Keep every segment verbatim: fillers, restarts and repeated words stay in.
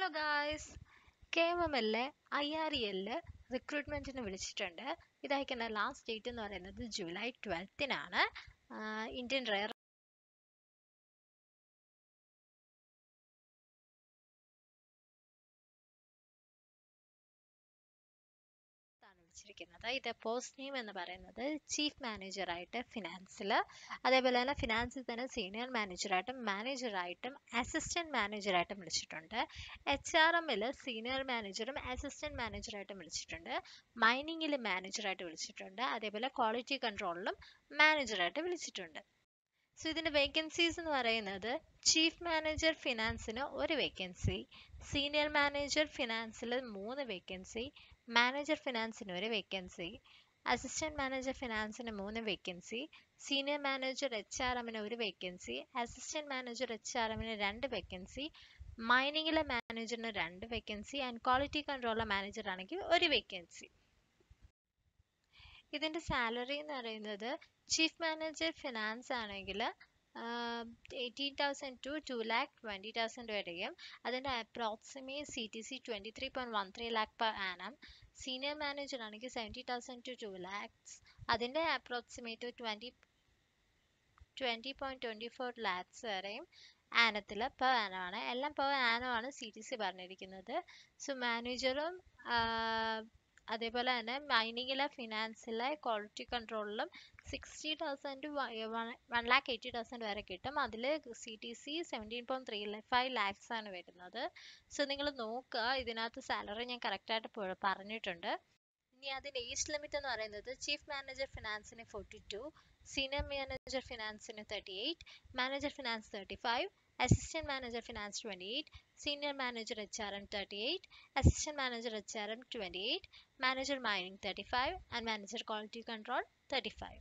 Hello guys, കെഎംഎമ്മിലെ I R എല്ലില് റിക്രൂട്ട്മെന്റിന് വിളിച്ചിട്ടുണ്ട്. ഇത് അയക്കേണ്ട ലാസ്റ്റ് ഡേറ്റ് എന്ന് പറയുന്നത് ജൂലൈ ട്വൽത്തിനാണ്. ഇന്ത്യൻ റെയർ വിളിച്ചിരിക്കുന്നത്. ഇത് പോസ്റ്റ് നെയിം എന്ന് പറയുന്നത് ചീഫ് മാനേജറായിട്ട് ഫിനാൻസിൽ, അതേപോലെ തന്നെ ഫിനാൻസിൽ തന്നെ സീനിയർ മാനേജറായിട്ടും മാനേജറായിട്ടും അസിസ്റ്റന്റ് മാനേജറായിട്ടും വിളിച്ചിട്ടുണ്ട്. എച്ച് ആർ എമ്മിൽ സീനിയർ മാനേജറും അസിസ്റ്റന്റ് മാനേജറായിട്ടും വിളിച്ചിട്ടുണ്ട്. മൈനിങ്ങിൽ മാനേജറായിട്ട് വിളിച്ചിട്ടുണ്ട്. അതേപോലെ ക്വാളിറ്റി കൺട്രോളിലും മാനേജറായിട്ട് വിളിച്ചിട്ടുണ്ട്. സോ ഇതിൻ്റെ വേക്കൻസീസ് എന്ന് പറയുന്നത് ചീഫ് മാനേജർ ഫിനാൻസിന് ഒരു വേക്കൻസി, സീനിയർ മാനേജർ ഫിനാൻസിൽ മൂന്ന് വേക്കൻസി, മാനേജർ ഫിനാൻസിന് ഒരു വേക്കൻസി, അസിസ്റ്റന്റ് മാനേജർ ഫിനാൻസിന് മൂന്ന് vacancy, senior manager H R എമ്മിന് ഒരു vacancy, assistant manager H R എമ്മിന് രണ്ട് വേക്കൻസി, മൈനിങ്ങിലെ മാനേജറിന് രണ്ട് vacancy and quality controller manager ആണെങ്കിൽ ഒരു വേക്കൻസി. ഇതിൻ്റെ സാലറി എന്ന് പറയുന്നത് ചീഫ് മാനേജർ ഫിനാൻസ് ആണെങ്കിൽ eighteen thousand to two lakh twenty thousand വരെയും, അതിൻ്റെ approximate C T C twenty three point one three lakh per annum. Senior manager ആണെങ്കിൽ seventy thousand to two lakhs, അതിൻ്റെ approximate twenty twenty point twenty four lakhs വരെയും ആനത്തിൽ per ആനമാണ്. എല്ലാം per ആനമാണ് C T C പറഞ്ഞിരിക്കുന്നത്. സോ മാനേജറും അതേപോലെ തന്നെ മൈനിങ്ങിലെ ഫിനാൻസിലെ ക്വാളിറ്റി കൺട്രോളിലും sixty thousand one lakh eighty thousand വരെ കിട്ടും. അതിൽ C T C seventeen point three five lakhs ആണ് വരുന്നത്. സോ നിങ്ങൾ നോക്കുക, ഇതിനകത്ത് സാലറി ഞാൻ കറക്റ്റായിട്ട് പറഞ്ഞിട്ടുണ്ട്. ഇനി അതിൻ്റെ ഏജ് ലിമിറ്റ് എന്ന് പറയുന്നത് ചീഫ് മാനേജർ ഫിനാൻസിന് ഫോർട്ടി ടു, സീനിയർ മാനേജർ ഫിനാൻസിന് thirty eight, manager finance thirty five, assistant manager finance twenty eight, senior manager H R M thirty eight, assistant manager H R M twenty eight, manager mining thirty five and manager quality control thirty five.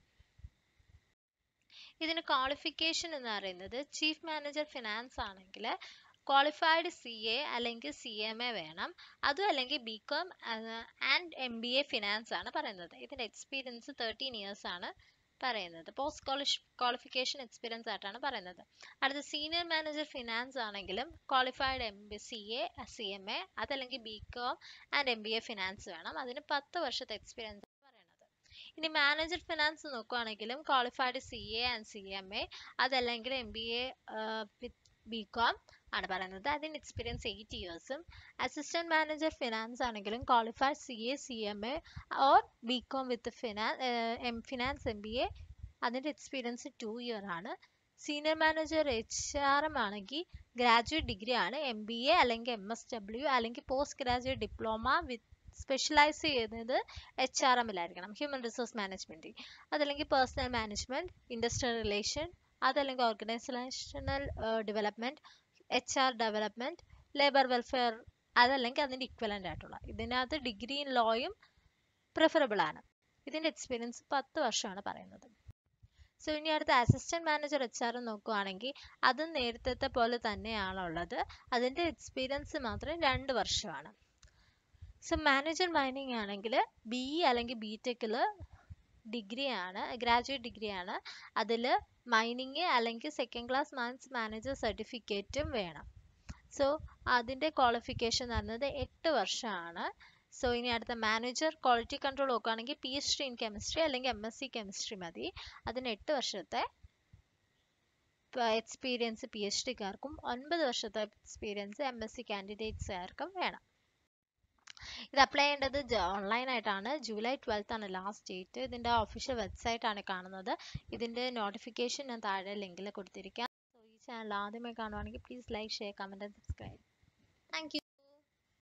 ഇതിന് qualification എന്ന് പറയുന്നത് chief manager finance ആണെങ്കിൽ qualified C A അല്ലെങ്കിൽ C M A വേണം. അതും അല്ലെങ്കിൽ B com and M B A finance ആണ് പറയുന്നത്. ഇതിൻ്റെ എക്സ്പീരിയൻസ് തേർട്ടീൻ ഇയേഴ്സ് ആണ് പറയുന്നത്. പോസ്റ്റ് ക്വാളിഫിക്കേഷൻ എക്സ്പീരിയൻസ് ആയിട്ടാണ് പറയുന്നത്. അടുത്ത സീനിയർ മാനേജർ ഫിനാൻസ് ആണെങ്കിലും qualified M B C A C M A അതല്ലെങ്കിൽ B com and M B A finance വേണം. അതിന് പത്ത് വർഷത്തെ എക്സ്പീരിയൻസ് ആണ് പറയുന്നത്. ഇനി മാനേജർ ഫിനാൻസ് നോക്കുകയാണെങ്കിലും qualified C A and C M A അതല്ലെങ്കിൽ M B A with B com ആണ് പറയുന്നത്. അതിന് എക്സ്പീരിയൻസ് എയ്റ്റ് ഇയേഴ്സും. അസിസ്റ്റന്റ് മാനേജർ ഫിനാൻസ് ആണെങ്കിലും qualified C A C M A or B com with finance M finance M B A, അതിൻ്റെ experience two year ആണ്. Senior manager H R M ആണെങ്കിൽ graduate degree ആണ്, M B A അല്ലെങ്കിൽ M S W അല്ലെങ്കിൽ post graduate diploma with specialise ചെയ്യുന്നത് H R എമ്മിലായിരിക്കണം, human resource management, അതല്ലെങ്കിൽ personnel management, industrial relation, അതല്ലെങ്കിൽ organisational development, H R development, labour welfare, അതല്ലെങ്കിൽ അതിൻ്റെ ഇക്വലൻ്റ് ആയിട്ടുള്ള. ഇതിനകത്ത് ഡിഗ്രി ഇൻ ലോയും പ്രിഫറബിൾ ആണ്. ഇതിൻ്റെ എക്സ്പീരിയൻസ് പത്ത് വർഷമാണ് പറയുന്നത്. സോ ഇനി അടുത്ത അസിസ്റ്റന്റ് മാനേജർ എച്ച് ആർ നോക്കുകയാണെങ്കിൽ അതും നേരത്തെ പോലെ തന്നെയാണുള്ളത്. അതിൻ്റെ എക്സ്പീരിയൻസ് മാത്രം രണ്ട് വർഷമാണ്. സോ മാനേജർ മൈനിങ് ആണെങ്കിൽ ബി ഇ അല്ലെങ്കിൽ ബി ടെക്കിൽ ഡിഗ്രിയാണ്, ഗ്രാജുവേറ്റ് ഡിഗ്രിയാണ്. അതിൽ മൈനിങ് അല്ലെങ്കിൽ സെക്കൻഡ് ക്ലാസ് മാൻസ് മാനേജർ സർട്ടിഫിക്കറ്റും വേണം. സോ അതിൻ്റെ ക്വാളിഫിക്കേഷൻ എന്ന് പറയുന്നത് എട്ട് വർഷമാണ്. സോ ഇനി അടുത്ത മാനേജർ ക്വാളിറ്റി കൺട്രോൾ നോക്കുകയാണെങ്കിൽ P H D in chemistry അല്ലെങ്കിൽ എം എസ് സി കെമിസ്ട്രി മതി. അതിന് എട്ട് വർഷത്തെ എക്സ്പീരിയൻസ് പി എച്ച് ഡിക്കാർക്കും ഒൻപത് വർഷത്തെ എക്സ്പീരിയൻസ് എം എസ് സി കാൻഡിഡേറ്റ്സുകാർക്കും വേണം. ഇത് അപ്ലൈ ചെയ്യേണ്ടത് ഓൺലൈനായിട്ടാണ്. ജൂലൈ ട്വൽത്ത് ആണ് ലാസ്റ്റ് ഡേറ്റ്. ഇതിൻ്റെ ഒഫീഷ്യൽ വെബ്സൈറ്റ് ആണ് കാണുന്നത്. ഇതിൻ്റെ നോട്ടിഫിക്കേഷൻ ഞാൻ താഴെ ലിങ്കിൽ കൊടുത്തിരിക്കാം. സോ ഈ ചാനൽ ആദ്യമായി കാണുവാണെങ്കിൽ please like share comment and subscribe. Thank U.